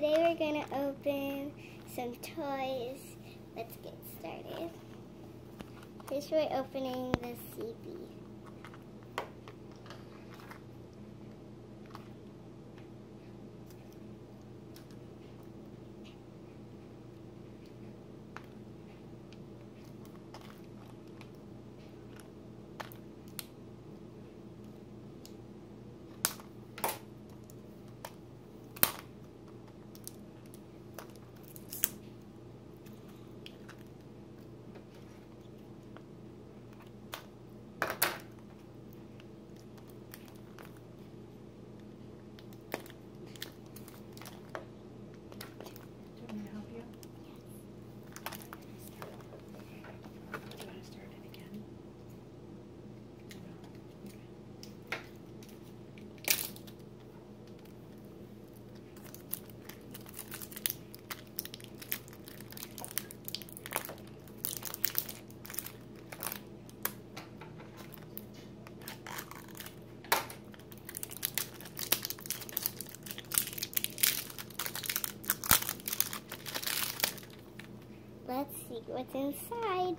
Today we're going to open some toys. Let's get started. First we're opening the CB. Let's see what's inside.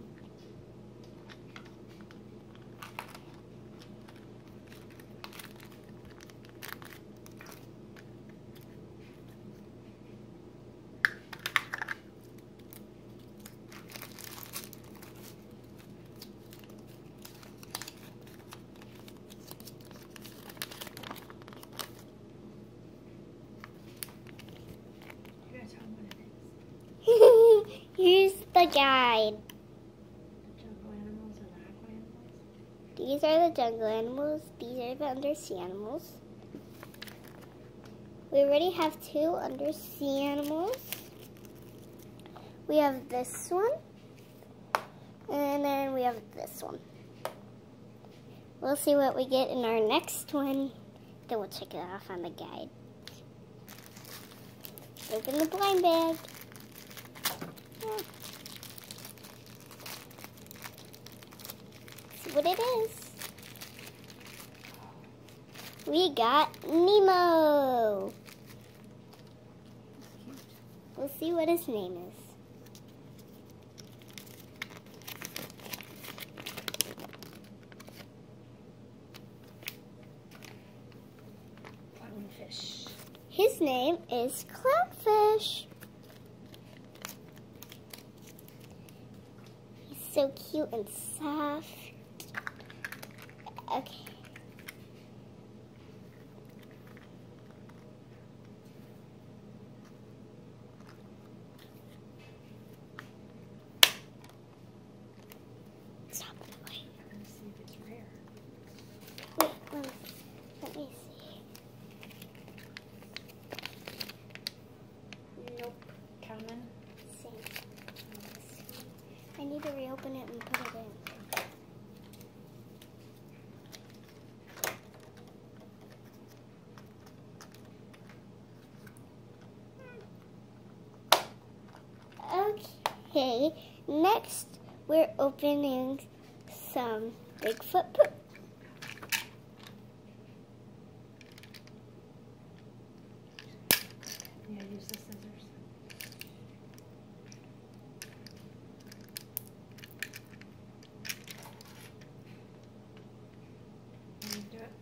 Here's the guide. Jungle animals and aqua animals? These are the jungle animals. These are the undersea animals. We already have 2 undersea animals. We have this one. And then we have this one. We'll see what we get in our next one. Then we'll check it off on the guide. Open the blind bag. See what it is. We got Nemo. We'll see what his name is. Clownfish. His name is Clownfish. So cute and soft. Okay. Stop it. Wait. I'm going to see if it's rare. Wait, let me see. Nope. Common. Same. I need to reopen it and put it in. Okay, next we're opening some Bigfoot poop. Yeah, use the scissors. Can you do it?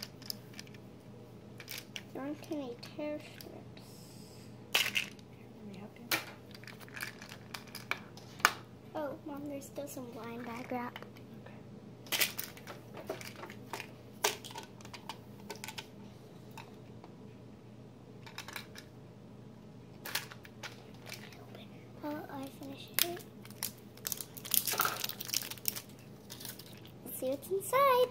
There aren't any tear strips. Let me help you. Oh, Mom, there's still some blind bag wrap. Okay. While I finish it, let's see what's inside.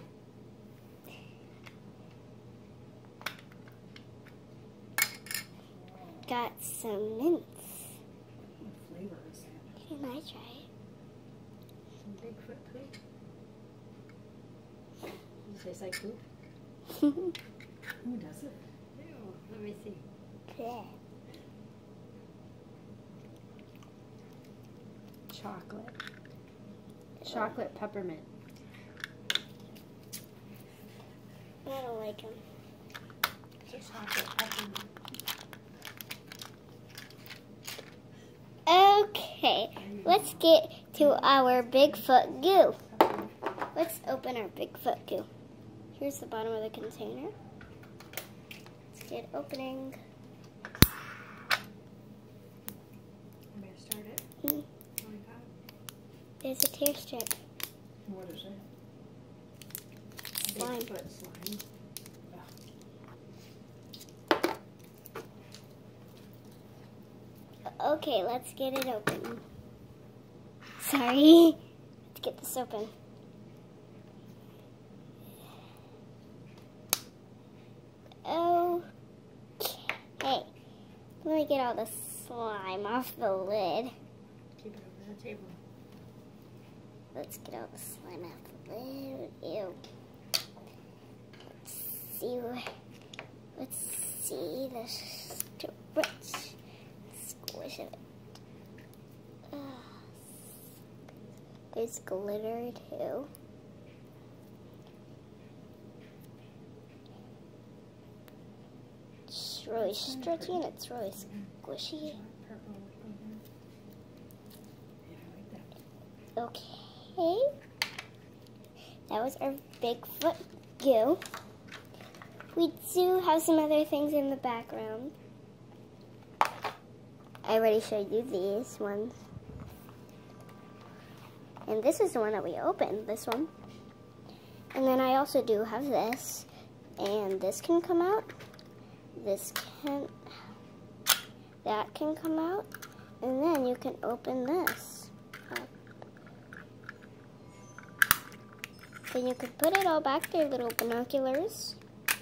Got some mints. What flavor is that? Can I try it? Some Bigfoot poop? Does it taste like poop? Who does it? Ew, let me see. Yeah. Chocolate. Chocolate peppermint. I don't like them. It's chocolate peppermint. Okay, let's get to our Bigfoot goo. Let's open our Bigfoot goo. Here's the bottom of the container. Let's get opening. I'm going to start it. Mm. Oh my God. There's a tear strip. What is it? Slime. Bigfoot slime. Okay, let's get it open. Sorry. Let's get this open. Okay. Let me get all the slime off the lid. Keep it over the table. Let's get all the slime off the lid. Ew. Let's see the stretch. Squish it. There's glitter too. It's really stretchy and it's really squishy. Purple. Yeah, I like that. Okay. That was our Bigfoot goo. We do have some other things in the background. I already showed you these ones. And this is the one that we opened, this one. And then I also do have this. And this can come out. That can come out. And then you can open this up. Then you can put it all back there, little binoculars.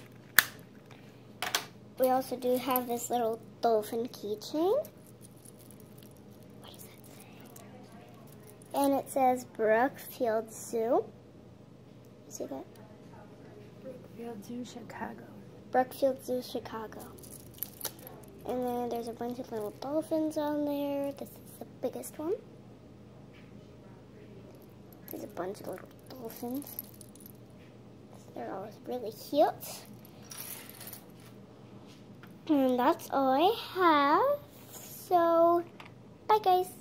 We also do have this little dolphin keychain. What does that say? And it says Brookfield Zoo. See that? Brookfield Zoo, Chicago. Brookfield Zoo, Chicago. And then there's a bunch of little dolphins on there. This is the biggest one. There's a bunch of little dolphins. They're all really cute. And that's all I have. So, bye guys.